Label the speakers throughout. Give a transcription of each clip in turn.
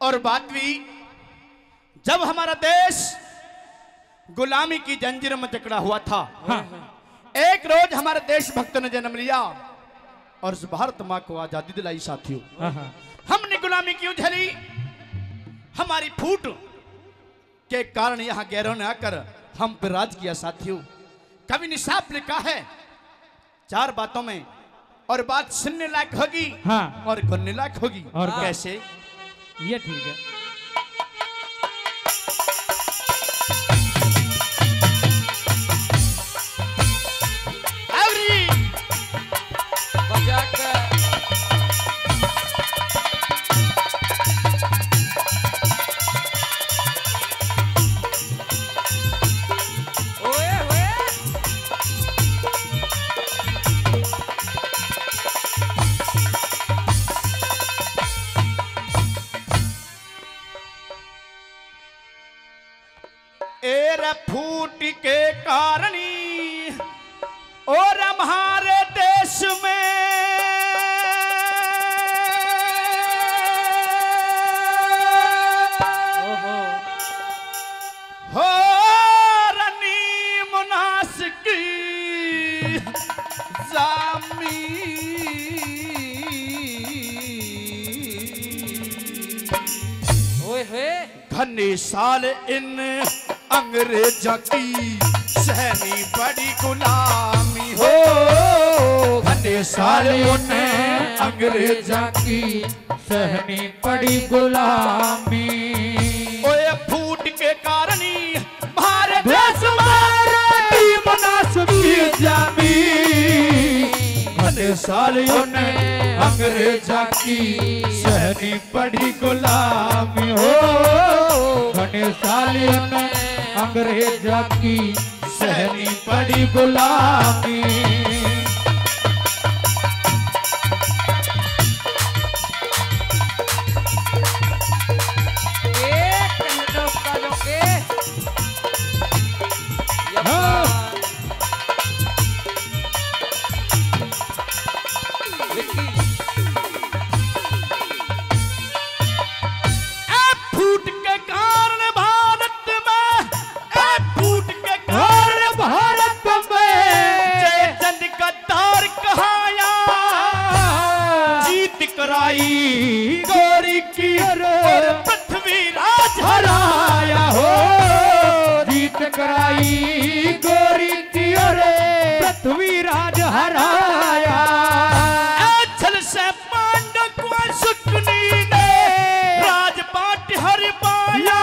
Speaker 1: और बात भी जब हमारा देश गुलामी की जंजीर में जकड़ा हुआ था।
Speaker 2: हाँ।
Speaker 1: एक रोज हमारे देशभक्तों ने जन्म लिया और उस भारत माँ को आजादी दिलाई साथियों। हमने गुलामी क्यों झेली? हमारी फूट के कारण यहाँ गैरों ने आकर हम पर राज किया साथियों। कवि ने साफ लिखा है 4 बातों में, और बात सुनने लायक होगी
Speaker 2: हाँ।
Speaker 1: और करने लायक होगी।
Speaker 2: और
Speaker 1: कैसे?
Speaker 2: ये ठीक है।
Speaker 1: फूट के कारणी और हमारे देश में हो रनी मुनासिकी जामी घने साल इन अंग्रेजा की सहनी बड़ी गुलामी हो। घने साल उन्हें अंग्रेजा की
Speaker 2: सहनी पड़ी गुलामी।
Speaker 1: ओए फूट के कारणी भारत देश
Speaker 2: जामी।
Speaker 1: घने साल उन्हें
Speaker 2: अंग्रेजा की सहनी पड़ी गुलामी हो। घने साल अंग्रेजा की सहनी पड़ी गुलामी।
Speaker 1: गोरी की और पृथ्वी राज हराया हो।
Speaker 2: जीत कराई गोरी की और पृथ्वी राज हराया।
Speaker 1: छल से पांडव को सुकनी ने राजपाट हर पाया।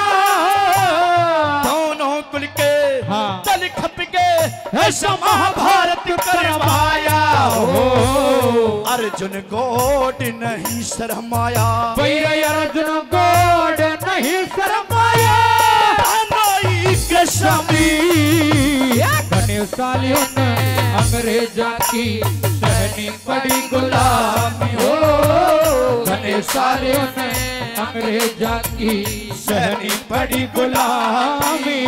Speaker 1: दोनों कुल के तल खप के ऐसा महाभारत करवाया हो। अर्जुन गोड नहीं शर्माया।
Speaker 2: अर्जुन गोड नहीं शर्माया। घने सालियों ने अंग्रेजा की सहनी पड़ी गुलामी हो। घने सालियों ने अंग्रेजा की सहनी पड़ी गुलामी।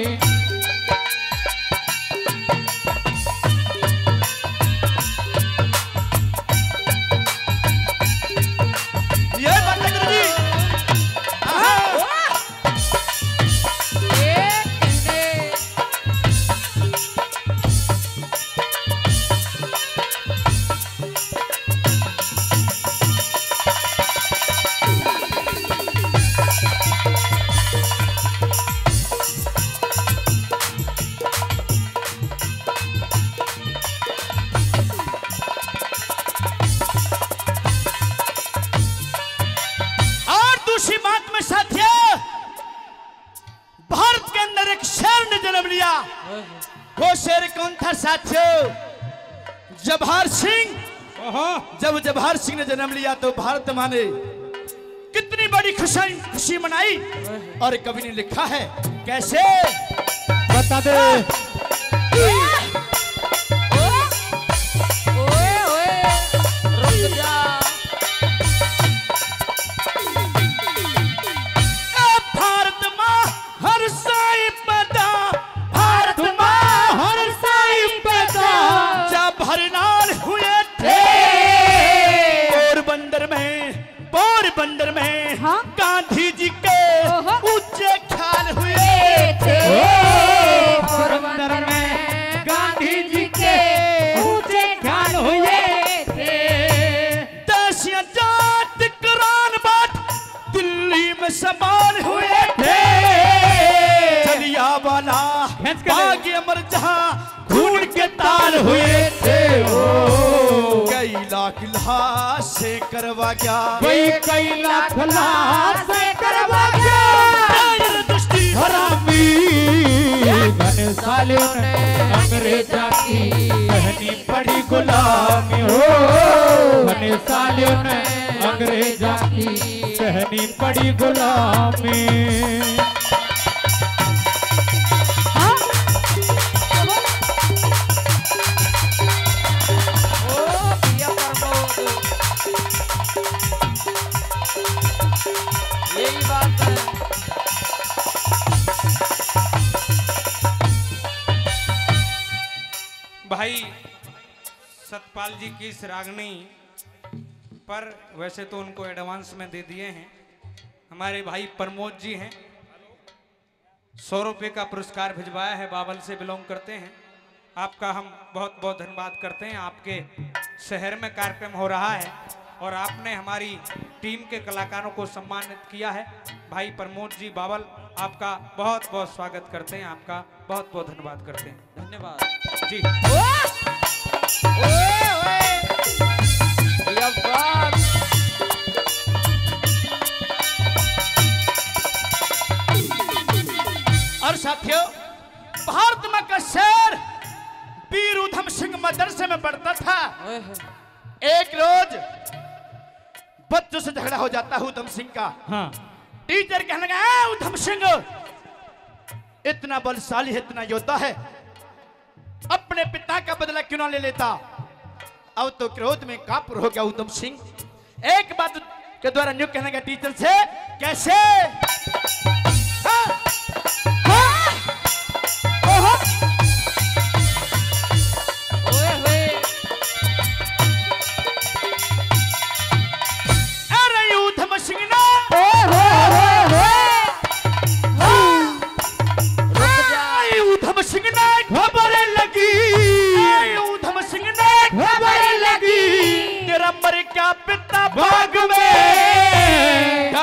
Speaker 1: वो शेर कौन था साथियों? जवाहर सिंह। जब जवाहर सिंह ने जन्म लिया तो भारत माँ ने कितनी बड़ी खुशी मनाई। और कवि ने लिखा है कैसे?
Speaker 2: बता दे।
Speaker 3: रुक जा।
Speaker 1: भारत माँ हर साई पैदा। भारत माँ हर साई पैदा। जब हरनाल हुए थे पोरबंदर में। हाँ? गांधी जी के ऊंचे ख्याल हुए थे।
Speaker 2: पोरबंदर में गांधी जी के ऊंचे ख्याल हुए थे।
Speaker 1: देश आजाद कुरान बात दिल्ली में सवाल हुए थे। जलियांवाला बाग अमर जहां खून के ताल हुए थे। कई लाख लाशें करवा गया,
Speaker 2: कई लाख लाशें करवा गया
Speaker 1: दृष्टि
Speaker 2: हरामी। घने सालों ने अंग्रेजा की पहनी पड़ी गुलामी हो। घने सालों ने अंग्रेजा की पहनी पड़ी गुलामी।
Speaker 3: यही बात है।
Speaker 4: भाई सतपाल जी की इस रागनी पर वैसे तो उनको एडवांस में दे दिए हैं। हमारे भाई प्रमोद जी हैं, 100 रुपये का पुरस्कार भिजवाया है, बावल से बिलोंग करते हैं। आपका हम बहुत बहुत धन्यवाद करते हैं। आपके शहर में कार्यक्रम हो रहा है और आपने हमारी टीम के कलाकारों को सम्मानित किया है। भाई प्रमोद जी बावल, आपका बहुत बहुत स्वागत करते हैं, आपका बहुत बहुत धन्यवाद करते हैं।
Speaker 3: धन्यवाद
Speaker 4: जी
Speaker 1: और साथियों, भारत मां का शेर वीर उधम सिंह मदरसे में पढ़ता था। एक रोज बच्चों से झगड़ा हो जाता है उधम सिंह का।
Speaker 2: हाँ
Speaker 1: टीचर कहने लगा, "ए, उधम सिंह इतना बलशाली है, इतना योद्धा है, अपने पिता का बदला क्यों ना ले लेता?" अब तो क्रोध में कापुर हो गया उधम सिंह। एक बात के द्वारा न्यू कहने लगा टीचर से, "कैसे?" हाँ? अरे उधम सिंह ना उधम सिंह ने खबर लगी, उधम सिंह ने खबर लगी, तेरा मर क्या पिता भाग में।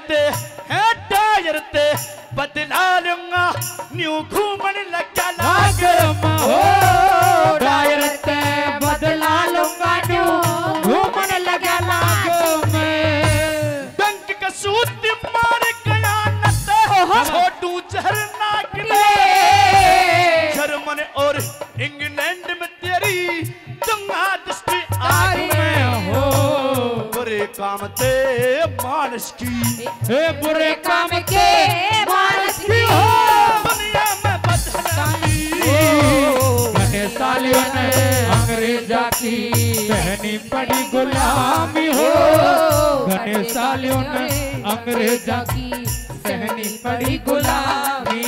Speaker 1: टायर ते बदला लूंगा, न्यू घूमन लगा लागरमा हो।
Speaker 2: टायर ते बदला लूंगा, न्यू घूमन लगा लाग में।
Speaker 1: डंक का सूत मार गया नत छोटू झरना गिरे। जर्मन और इंग्लैंड में तेरी दंगा दृष्टि आग में हो। बुरे काम ते मानस की,
Speaker 2: बुरे काम के मानस की
Speaker 1: हो दुनिया में बदनामी।
Speaker 2: घने सालों ने अंग्रेजा की पहनी पड़ी गुलामी हो। घने सालों ने अंग्रेजा की पहनी पड़ी गुलामी।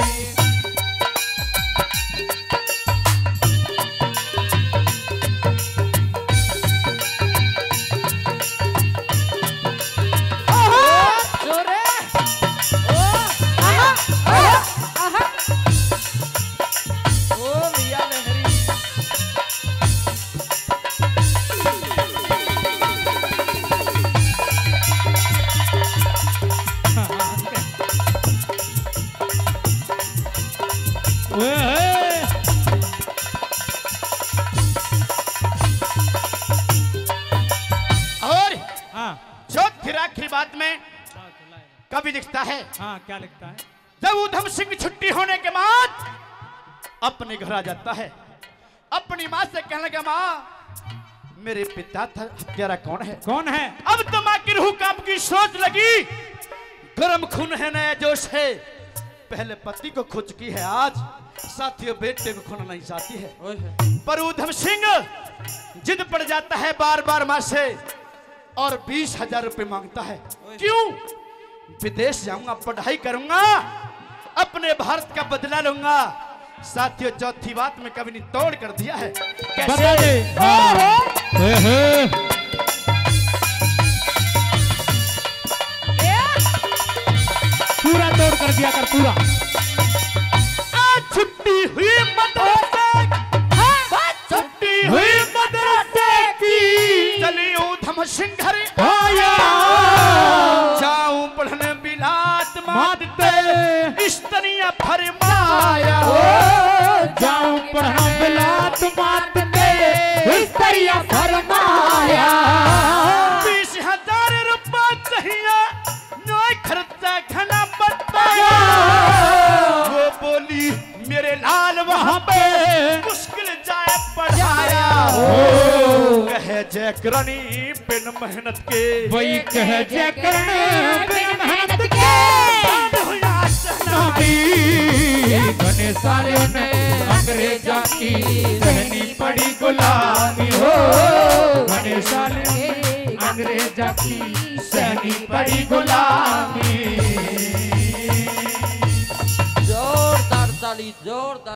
Speaker 1: और
Speaker 2: हाँ
Speaker 1: जो फिर आखिरी बात में कभी दिखता है,
Speaker 2: हाँ क्या लिखता है?
Speaker 1: जब उधम सिंह छुट्टी होने के बाद अपने घर आ जाता है, अपनी माँ से कहने लगा, माँ मेरे पिता था हत्यारा कौन है?
Speaker 2: कौन है?
Speaker 1: अब तो माँ की रूह कांप की सोच लगी, गरम खून है, नया जोश है। पहले पति को खो चुकी है, आज साथियों बेटे को खोना नहीं चाहती है। पर उधम सिंह जिद पड़ जाता है बार बार माँ से और 20,000 रुपए मांगता है। क्यों? विदेश जाऊंगा, पढ़ाई करूंगा, अपने भारत का बदला लूंगा। साथियों चौथी बात में कवि ने तोड़ कर दिया है।
Speaker 2: बता दे। हाँ।
Speaker 3: कर दिया कर पूरा।
Speaker 1: आज छुट्टी हुई मदरसे, छुट्टी हुई मदरसे की, चली ऊधम सिंघर आया, जाऊं पढ़ने बिलात मादते, स्त्रियां फरमाया,
Speaker 3: जाऊं पढ़ना बिलात मादते, स्त्रियां फरमाया।
Speaker 1: 20,000 रुपया चाहिए, नोई खर्चा खाना बताया, वो बोली मेरे लाल वहां पे मुश्किल जाए पढ़ाया, कहे जय करनी बिन मेहनत के,
Speaker 3: वही कह जय करने बिन मेहनत के, घने सालों ने अंग्रेजा की सहनी पड़ी गुलामी हो, घने सालों ने अंग्रेजा की सहनी पड़ी गुलामी।
Speaker 5: जोरदार ताली, जोरदार।